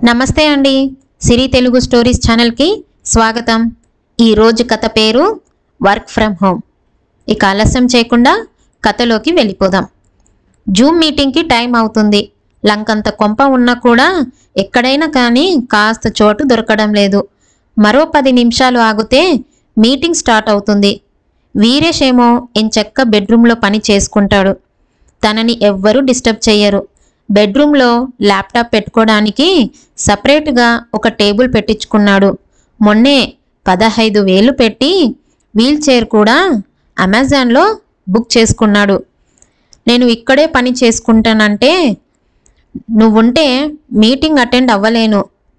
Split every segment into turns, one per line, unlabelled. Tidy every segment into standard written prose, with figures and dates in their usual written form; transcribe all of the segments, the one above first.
నమస్తే అండి. సిరి తెలుగు స్టోరీస్ ఛానల్కి స్వాగతం. ఈరోజు కథ పేరు వర్క్ ఫ్రమ్ హోమ్. ఇక ఆలస్యం చేయకుండా కథలోకి వెళ్ళిపోదాం. జూమ్ మీటింగ్కి టైం అవుతుంది. లంకంత కొంప ఉన్నా కూడా ఎక్కడైనా కానీ కాస్త చోటు దొరకడం లేదు. మరో 10 నిమిషాలు ఆగితే మీటింగ్ స్టార్ట్ అవుతుంది. వీరేష్ ఏమో ఎంచక్క బెడ్రూమ్లో పని చేసుకుంటాడు. తనని ఎవ్వరూ డిస్టర్బ్ చెయ్యరు. బెడ్రూమ్లో ల్యాప్టాప్ పెట్టుకోవడానికి సపరేట్గా ఒక టేబుల్ పెట్టించుకున్నాడు. మొన్నే 15,000 పెట్టి వీల్ చైర్ కూడా అమెజాన్లో బుక్ చేసుకున్నాడు. నేను ఇక్కడే పని చేసుకుంటానంటే నువ్వుంటే మీటింగ్ అటెండ్ అవ్వలేను,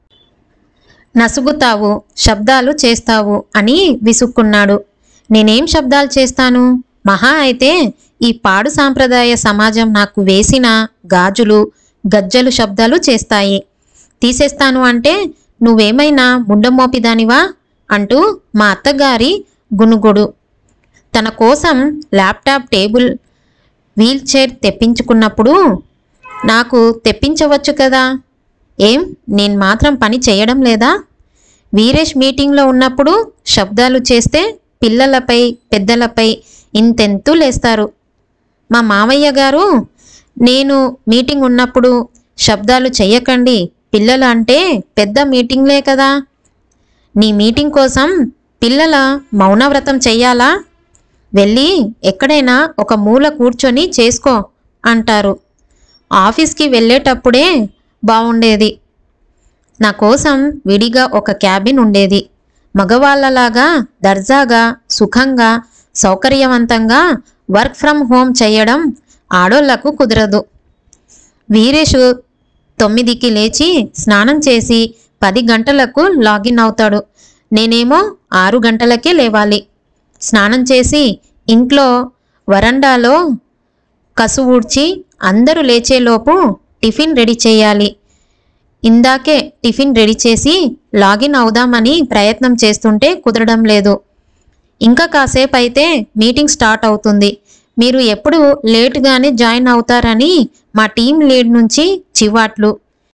నసుగుతావు, శబ్దాలు చేస్తావు అని విసుక్కున్నాడు. నేనేం శబ్దాలు చేస్తాను? మహా అయితే ఈ పాడు సాంప్రదాయ సమాజం నాకు వేసిన గాజులు గజ్జలు శబ్దాలు చేస్తాయి. తీసేస్తాను అంటే నువ్వేమైనా ముండమోపిదానివా అంటూ మా అత్తగారి గునుగుడు. తన కోసం ల్యాప్టాప్, టేబుల్, వీల్ చైర్ తెప్పించుకున్నప్పుడు నాకు తెప్పించవచ్చు కదా. ఏం నేను మాత్రం పని చేయడం లేదా? వీరేష్ మీటింగ్లో ఉన్నప్పుడు శబ్దాలు చేస్తే పిల్లలపై పెద్దలపై ఇంతెంతూ లేస్తారు. మా మావయ్య గారు నేను మీటింగ్ ఉన్నప్పుడు శబ్దాలు చెయ్యకండి, పిల్లలు అంటే పెద్ద మీటింగ్లే కదా, నీ మీటింగ్ కోసం పిల్లల మౌనవ్రతం చెయ్యాలా? వెళ్ళి ఎక్కడైనా ఒక మూల కూర్చొని చేసుకో అంటారు. ఆఫీస్కి వెళ్ళేటప్పుడే బాగుండేది. నా కోసం విడిగా ఒక క్యాబిన్ ఉండేది. మగవాళ్ళలాగా దర్జాగా సుఖంగా సౌకర్యవంతంగా వర్క్ ఫ్రమ్ హోమ్ చేయడం ఆడోళ్లకు కుదరదు. వీరేష్ 9కి లేచి స్నానం చేసి 10 గంటలకు లాగిన్ అవుతాడు. నేనేమో 6 గంటలకే లేవాలి. స్నానం చేసి ఇంట్లో వరండాలో కసు ఊడ్చి అందరూ లేచేలోపు టిఫిన్ రెడీ చేయాలి. ఇందాకే టిఫిన్ రెడీ చేసి లాగిన్ అవుదామని ప్రయత్నం చేస్తుంటే కుదరడం లేదు. ఇంకా కాసేపు అయితే మీటింగ్ స్టార్ట్ అవుతుంది. మీరు ఎప్పుడు లేటుగానే జాయిన్ అవుతారని మా టీం లీడ్ నుంచి చివాట్లు.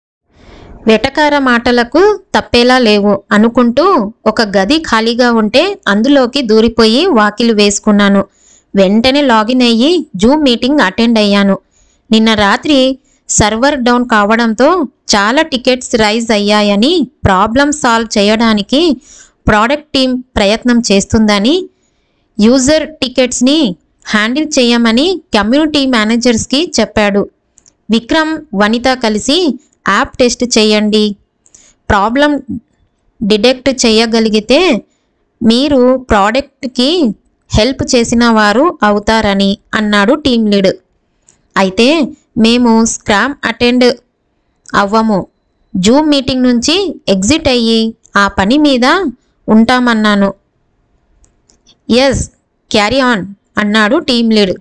వెటకార మాటలకు తప్పేలా లేవు అనుకుంటూ ఒక గది ఖాళీగా ఉంటే అందులోకి దూరిపోయి వాకిలు వేసుకున్నాను. వెంటనే లాగిన్ అయ్యి జూమ్ మీటింగ్ అటెండ్ అయ్యాను. నిన్న రాత్రి సర్వర్ డౌన్ కావడంతో చాలా టికెట్స్ రైజ్ అయ్యాయని ప్రాబ్లం సాల్వ్ చేయడానికి ప్రోడక్ట్ టీం ప్రయత్నం చేస్తుందని, యూజర్ టికెట్స్ని హ్యాండిల్ చేయమని కమ్యూనిటీ మేనేజర్స్కి చెప్పాడు. విక్రమ్, వనిత కలిసి యాప్ టెస్ట్ చేయండి, ప్రాబ్లం డిటెక్ట్ చేయగలిగితే మీరు ప్రోడక్ట్కి హెల్ప్ చేసిన వారు అవుతారని అన్నాడు టీం లీడ్. అయితే మేము స్క్రామ్ అటెండ్ అవ్వము, జూమ్ మీటింగ్ నుంచి ఎగ్జిట్ అయ్యి ఆ పని మీద ఉంటామన్నాను. ఎస్, క్యారీ ఆన్ అన్నాడు టీం లీడ్.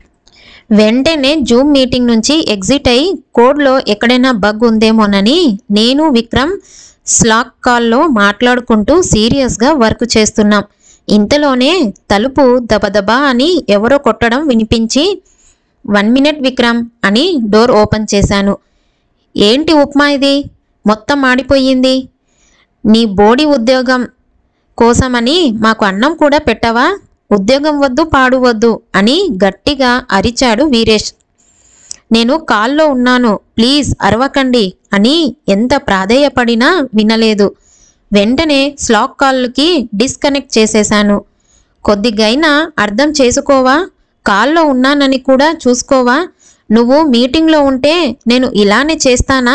వెంటనే జూమ్ మీటింగ్ నుంచి ఎగ్జిట్ అయి కోడ్లో ఎక్కడైనా బగ్ ఉందేమోనని నేను విక్రమ్ స్లాక్ కాల్లో మాట్లాడుకుంటూ సీరియస్గా వర్క్ చేస్తున్నాం. ఇంతలోనే తలుపు దబదబా అని ఎవరో కొట్టడం వినిపించి 1 మినిట్ విక్రమ్ అని డోర్ ఓపెన్ చేశాను. ఏంటి ఉప్మా ఇది? మొత్తం మాడిపోయింది. నీ బోడి ఉద్యోగం కోసమని మాకు అన్నం కూడా పెట్టవా? ఉద్యోగం వద్దు, పాడు వద్దు అని గట్టిగా అరిచాడు వీరేష్. నేను కాల్లో ఉన్నాను, ప్లీజ్ అరవకండి అని ఎంత ప్రాధేయపడినా వినలేదు. వెంటనే స్లాక్ కాల్కి డిస్కనెక్ట్ చేసేశాను. కొద్దిగైనా అర్థం చేసుకోవా? కాల్లో ఉన్నానని కూడా చూసుకోవా? నువ్వు మీటింగ్లో ఉంటే నేను ఇలానే చేస్తానా?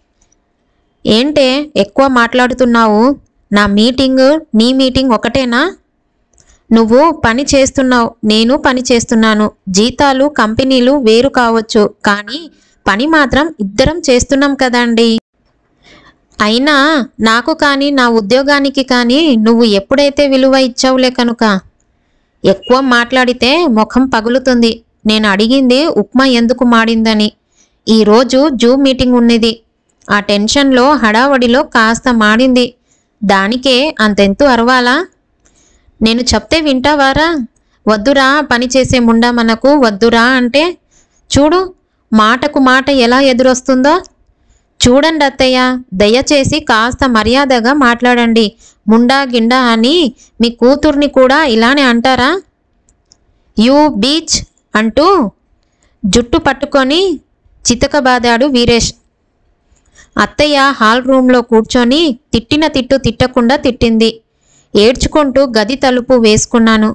ఏంటే ఎక్కువ మాట్లాడుతున్నావు? నా మీటింగ్ నీ మీటింగ్ ఒకటేనా? నువ్వు పని చేస్తున్నావు, నేను పని చేస్తున్నాను. జీతాలు కంపెనీలు వేరు కావచ్చు, కానీ పని మాత్రం ఇద్దరం చేస్తున్నాం కదండి. అయినా నాకు కానీ నా ఉద్యోగానికి కానీ నువ్వు ఎప్పుడైతే విలువ ఇచ్చావులే కనుక. ఎక్కువ మాట్లాడితే ముఖం పగులుతుంది. నేను అడిగింది ఉప్మా ఎందుకు మాడిందని. ఈరోజు జూమ్ మీటింగ్ ఉన్నది. ఆ టెన్షన్లో హడావడిలో కాస్త మాడింది. దానికే అంతెంతు అరవాలా? నేను చెప్తే వింటావారా? వద్దురా, పని చేసే ముండా మనకు వద్దురా అంటే చూడు మాటకు మాట ఎలా ఎదురొస్తుందో. చూడండి అత్తయ్య, దయచేసి కాస్త మర్యాదగా మాట్లాడండి. ముండా గిండా అని మీ కూతుర్ని కూడా ఇలానే అంటారా? యూ బీచ్ అంటూ జుట్టు పట్టుకొని చితకబాదాడు వీరేష్. అత్తయ్య హాల్ రూమ్లో కూర్చొని తిట్టిన తిట్టు తిట్టకుండా తిట్టింది. ఏడ్చుకుంటూ గది తలుపు వేసుకున్నాను.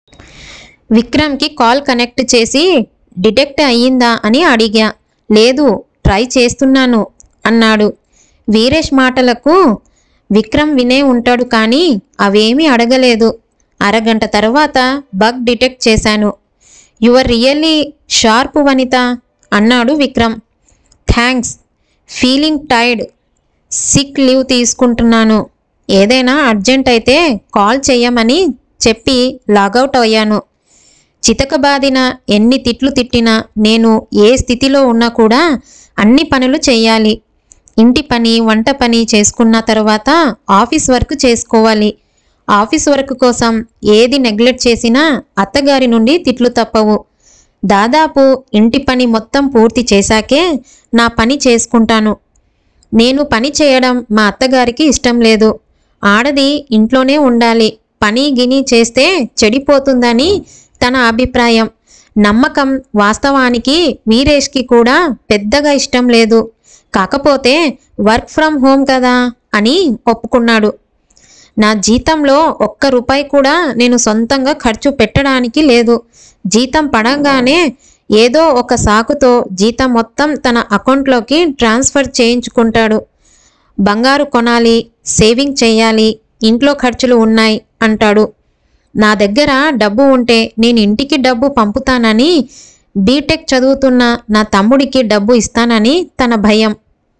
విక్రమ్కి కాల్ కనెక్ట్ చేసి డిటెక్ట్ అయ్యిందా అని అడిగా. లేదు, ట్రై చేస్తున్నాను అన్నాడు. వీరేష్ మాటలకు విక్రమ్ వినే ఉంటాడు కానీ అవేమీ అడగలేదు. అరగంట తర్వాత బగ్ డిటెక్ట్ చేశాను. యువర్ రియల్లీ షార్ప్ వనిత అన్నాడు Vikram. Thanks, feeling tired, sick leave తీసుకుంటున్నాను. ఏదైనా అర్జెంట్ అయితే కాల్ చెయ్యమని చెప్పి లాగౌట్ అయ్యాను. చితకబాదిన ఎన్ని తిట్లు తిట్టినా నేను ఏ స్థితిలో ఉన్నా కూడా అన్ని పనులు చెయ్యాలి. ఇంటి పని, వంట పని చేసుకున్న తర్వాత ఆఫీస్ వర్క్ చేసుకోవాలి. ఆఫీస్ వర్క్ కోసం ఏది నెగ్లెక్ట్ చేసినా అత్తగారి నుండి తిట్లు తప్పవు. దాదాపు ఇంటి పని మొత్తం పూర్తి చేశాకే నా పని చేసుకుంటాను. నేను పని చేయడం మా అత్తగారికి ఇష్టం లేదు. ఆడది ఇంట్లోనే ఉండాలి, పని గిని చేస్తే చెడిపోతుందని తన అభిప్రాయం. నమ్మకం. వాస్తవానికి వీరేష్కి కూడా పెద్దగా ఇష్టం లేదు. కాకపోతే వర్క్ ఫ్రమ్ హోమ్ కదా అని ఒప్పుకున్నాడు. నా జీతంలో ఒక్క రూపాయి కూడా నేను సొంతంగా ఖర్చు పెట్టడానికి లేదు. జీతం పడంగానే ఏదో ఒక సాకుతో జీతం మొత్తం తన అకౌంట్లోకి ట్రాన్స్ఫర్ చేయించుకుంటాడు. బంగారు కొనాలి, సేవింగ్ చేయాలి, ఇంట్లో ఖర్చులు ఉన్నాయి అంటాడు. నా దగ్గర డబ్బు ఉంటే నేను ఇంటికి డబ్బు పంపుతానని, బీటెక్ చదువుతున్న నా తమ్ముడికి డబ్బు ఇస్తానని తన భయం.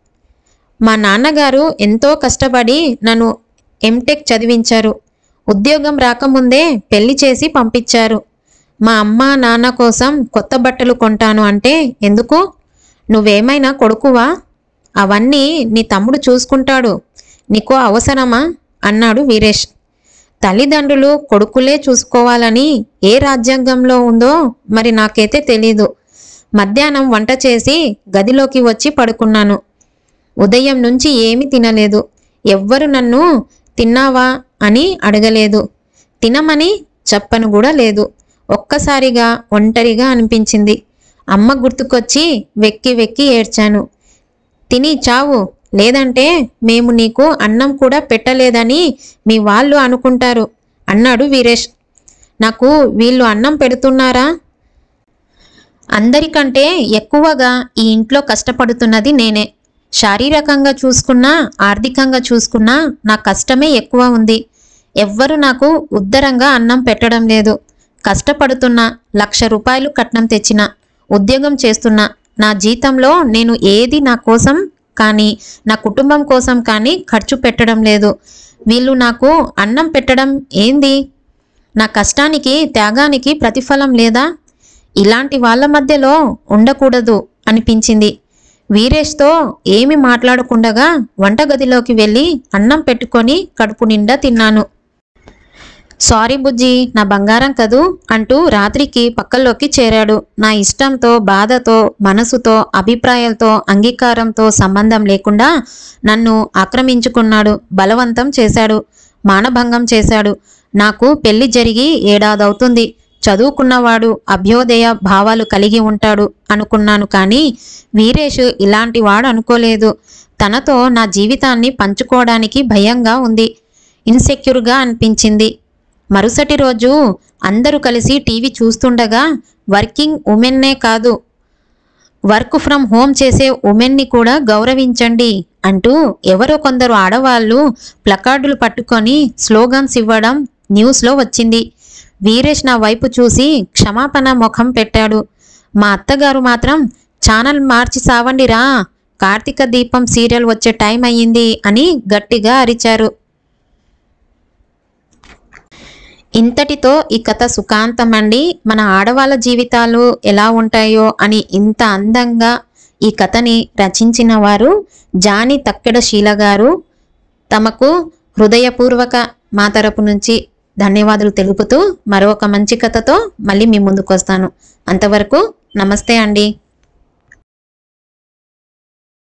మా నాన్నగారు ఎంతో కష్టపడి నన్ను ఎంటెక్ చదివించారు. ఉద్యోగం రాకముందే పెళ్లి చేసి పంపించారు. మా అమ్మ నాన్న కోసం కొత్త బట్టలు కొంటాను అంటే ఎందుకు? నువ్వేమైనా కొడుకువా? అవన్నీ నీ తమ్ముడు చూసుకుంటాడు, నీకో అవసరమా అన్నాడు వీరేష్. తల్లిదండ్రులు కొడుకులే చూసుకోవాలని ఏ రాజ్యాంగంలో ఉందో మరి నాకైతే తెలీదు. మధ్యాహ్నం వంట చేసి గదిలోకి వచ్చి పడుకున్నాను. ఉదయం నుంచి ఏమీ తినలేదు. ఎవ్వరు నన్ను తిన్నావా అని అడగలేదు. తినమని చెప్పను కూడా లేదు. ఒక్కసారిగా ఒంటరిగా అనిపించింది. అమ్మ గుర్తుకొచ్చి వెక్కి వెక్కి ఏడ్చాను. తిని చావు, లేదంటే మేము నీకు అన్నం కూడా పెట్టలేదని మీ వాళ్ళు అనుకుంటారు అన్నాడు వీరేష్. నాకు వీళ్ళు అన్నం పెడుతున్నారా? అందరికంటే ఎక్కువగా ఈ ఇంట్లో కష్టపడుతున్నది నేనే. శారీరకంగా చూసుకున్నా, ఆర్థికంగా చూసుకున్నా నా కష్టమే ఎక్కువ ఉంది. ఎవ్వరు నాకు ఉద్దరంగా అన్నం పెట్టడం లేదు. కష్టపడుతున్నా, 1,00,000 రూపాయలు కట్నం తెచ్చినా, ఉద్యోగం చేస్తున్నా, నా జీతంలో నేను ఏది నా కోసం కానీ నా కుటుంబం కోసం కానీ ఖర్చు పెట్టడం లేదు. వీళ్ళు నాకు అన్నం పెట్టడం ఏంది? నా కష్టానికి, త్యాగానికి ప్రతిఫలం లేదా? ఇలాంటి వాళ్ళ మధ్యలో ఉండకూడదు అనిపించింది. వీరేష్తో ఏమి మాట్లాడకుండగా వంటగదిలోకి వెళ్ళి అన్నం పెట్టుకొని కడుపు నిండా తిన్నాను. సారీ బుజ్జి, నా బంగారం కదూ అంటూ రాత్రికి పక్కల్లోకి చేరాడు. నా ఇష్టంతో, బాధతో, మనసుతో, అభిప్రాయాలతో, అంగీకారంతో సంబంధం లేకుండా నన్ను ఆక్రమించుకున్నాడు. బలవంతం చేశాడు, మానభంగం చేశాడు. నాకు పెళ్లి జరిగి 1 ఏడాది అవుతుంది. చదువుకున్నవాడు, అభ్యోదయ భావాలు కలిగి ఉంటాడు అనుకున్నాను. కానీ వీరేష్ ఇలాంటి వాడు అనుకోలేదు. తనతో నా జీవితాన్ని పంచుకోవడానికి భయంగా ఉంది, ఇన్సెక్యూర్గా అనిపించింది. మరుసటి రోజు అందరూ కలిసి టీవీ చూస్తుండగా వర్కింగ్ ఉమెన్నే కాదు, వర్క్ ఫ్రమ్ హోమ్ చేసే ఉమెన్ని కూడా గౌరవించండి అంటూ ఎవరో కొందరు ఆడవాళ్ళు ప్లకార్డులు పట్టుకొని స్లోగన్స్ ఇవ్వడం న్యూస్లో వచ్చింది. వీరేష్ నా వైపు చూసి క్షమాపణ ముఖం పెట్టాడు. మా అత్తగారు మాత్రం ఛానల్ మార్చి సావండిరా, కార్తీక దీపం సీరియల్ వచ్చే టైం అయ్యింది అని గట్టిగా అరిచారు. ఇంతటితో ఈ కథ సుఖాంతమండి. మన ఆడవాళ్ళ జీవితాలు ఎలా ఉంటాయో అని ఇంత అందంగా ఈ కథని రచించిన వారు జాని తక్కెడ శీల గారు. తమకు హృదయపూర్వక మా తరపు నుంచి ధన్యవాదాలు తెలుపుతూ మరొక మంచి కథతో మళ్ళీ మీ ముందుకు వస్తాను. అంతవరకు నమస్తే అండి.